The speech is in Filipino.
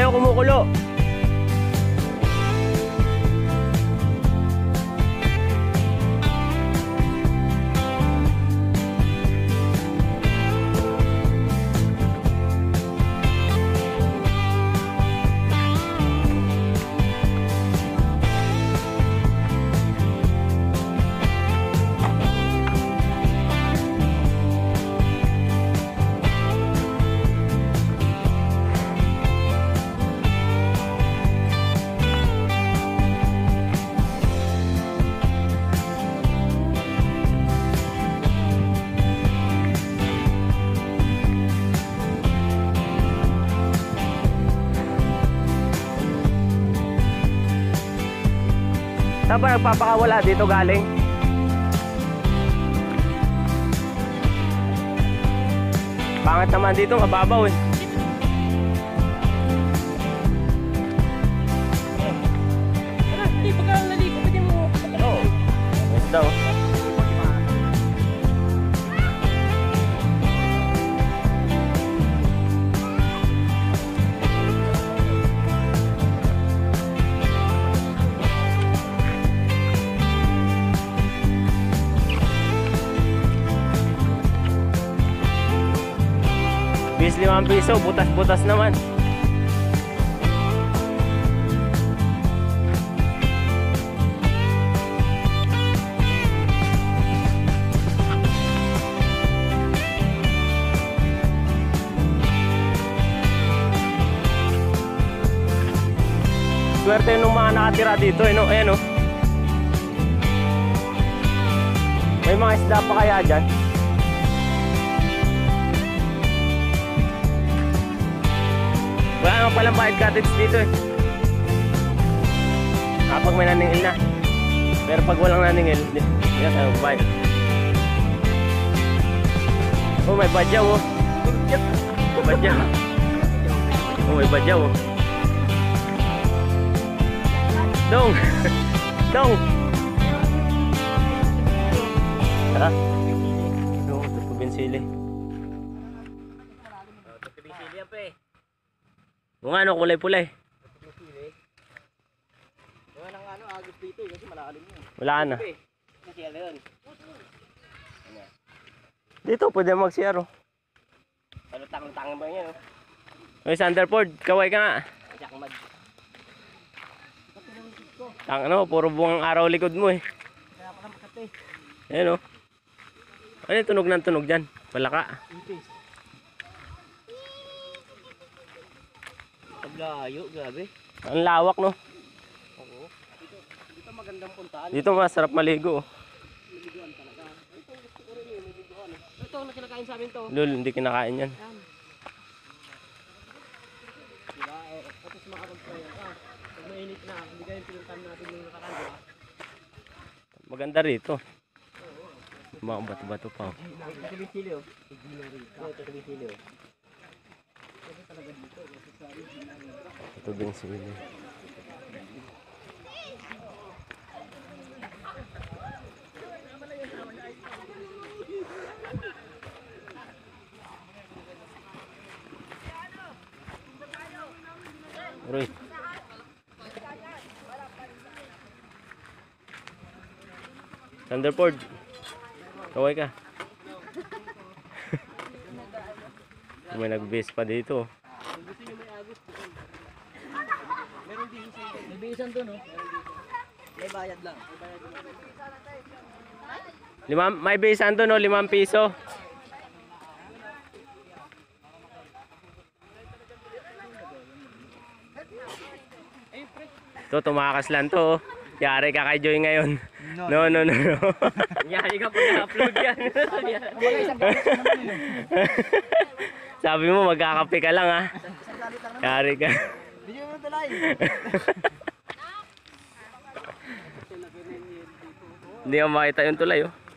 na kumukulo. Saan ba nagpapakawala dito galing? Pangat naman dito, mababaw eh. Hindi pa ka naligo, pwede mo. Oo. Yes daw. Bis 5 piso, butas-butas naman. Swerte nung mga nakatira dito, eh, no? Ayan, oh. May mga isda pa kaya dyan? Wala naman palang bayad cottage dito eh. Kapag may naningil na. Pero pag walang naningil, hindi na tayo bayad. Oh, may badyaw oh. Badyaw. Oh, may badyaw oh. Dong! Dong! Tara. Dong, ito po binsili. Ito po binsili yan pa eh. Kung ano, kulay-pulay. Wala nang ano, agos dito kasi malalim yun. Wala na. Kasi ano yun. Dito, pwede mag-CR oh. Ano tangang-tangang ba yan? Oy, Sanderford, kaway ka nga. Jakmad. Tang ano, puro buwang araw likod mo eh. Kaya pa naman kate. Ayan oh. Ano yung tunog ng tunog dyan? Palaka. Ipis. Paglayo, grabe. Ang lawak no. Oo. Dito magandang puntaan. Dito masarap maligo oh. Maliguan talaga. Ito gusto ko rin yung maliguan. Ito na kinakain sa amin to. Lul, hindi kinakain yan. Yan. Diba? Tapos makapag-prayer ka. Pag mainit na, hindi kayo pinuntan natin yung nakaraan, diba? Maganda rito. Mga bato-bato pa oh. Ito sili-sili oh. Ito sili-sili oh. Ito din sila. Roy. Sanderford. Kaway ka. May nag-base pa dito. Gusto nyo may agos. Meron bihisan doon. May bihisan doon, no? May bayad lang. May bisan doon, no? 5 piso. Ito, tumakas lang to. Yari ka kay Joy ngayon. No. Yari ka pag na-upload yan. Sabi mo, magkakape ka lang ha. Yari ka. Video mo talay. Hindi ko makita yung tulay oh.